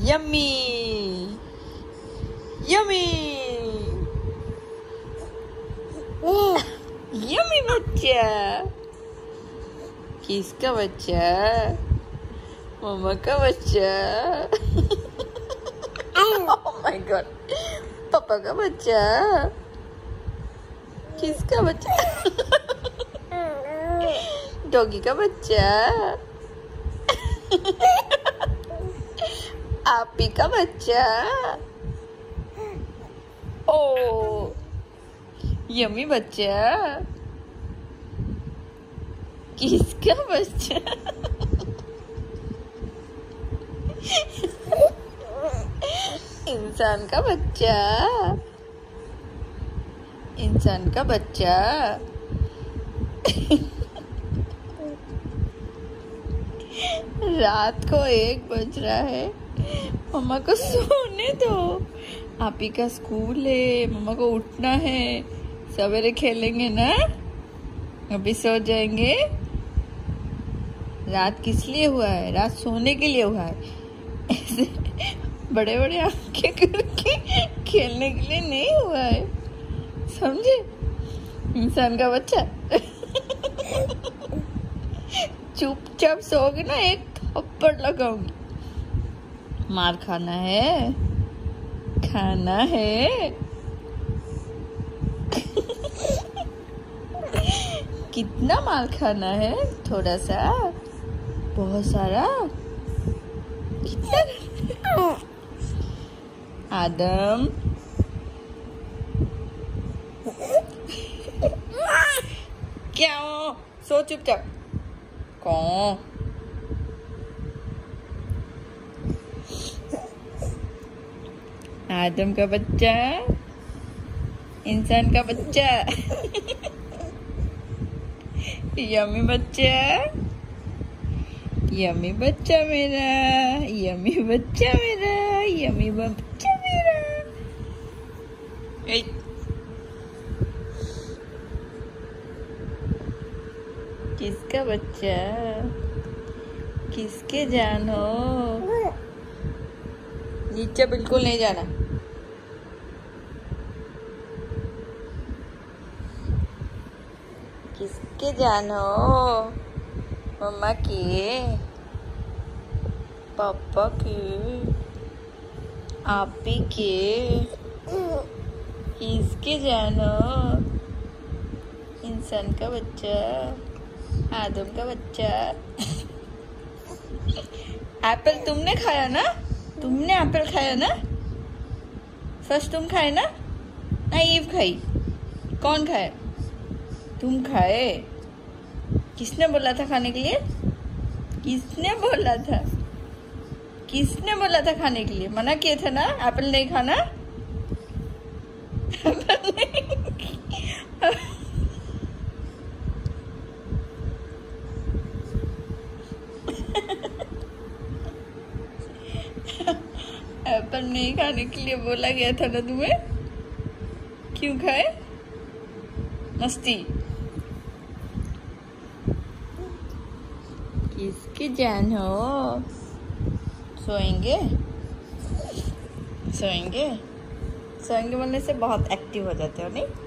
Yummy yummy yummy बच्चा। किसका बच्चा? मम्मा का बच्चा। ओह माय गॉड, पापा का बच्चा। किसका बच्चा? डॉगी का बच्चा। आपी का बच्चा। ओ यम्मी बच्चा। किसका बच्चा? इंसान का बच्चा। इंसान का बच्चा। रात को 1 बज रहा है, मम्मा को सोने दो। आपी का स्कूल है, मम्मा को उठना है। सवेरे खेलेंगे ना, अभी सो जाएंगे। रात किस लिए हुआ है? रात सोने के लिए हुआ है। ऐसे बड़े बड़े आंखें करके खेलने के लिए नहीं हुआ है, समझे? इंसान का बच्चा। चुपचाप सोओगे ना, एक थप्पड़ लगाऊंगी। मार खाना है, खाना है। कितना मार खाना है? थोड़ा सा? बहुत सारा? कितना? आदम क्या हो? सो चुपचाप। कौन? आदम का बच्चा, इंसान का बच्चा। यम्मी बच्चा, यम्मी बच्चा मेरा, यम्मी बच्चा मेरा, यम्मी बच्चा मेरा। किसका बच्चा? किसके जान हो? नीचे बिल्कुल नहीं जाना। किसके जान हो? मम्मा के, पापा के, आपी के? किसके जान हो? इंसान का बच्चा, आदम का बच्चा। एप्पल तुमने खाया ना? तुमने एप्पल खाया ना? सच तुम खाए ना? ईव खाई? कौन खाए? तुम खाए? किसने बोला था खाने के लिए? किसने बोला था? किसने बोला था खाने के लिए? मना किए थे ना, एप्पल नहीं खाना। एप्पल नहीं खाने के लिए बोला गया था ना तुम्हें? क्यों खाए? मस्ती। किसकी जान हो? सोएंगे? सोएंगे? सोएंगे बोलने से बहुत एक्टिव हो जाते हो नहीं?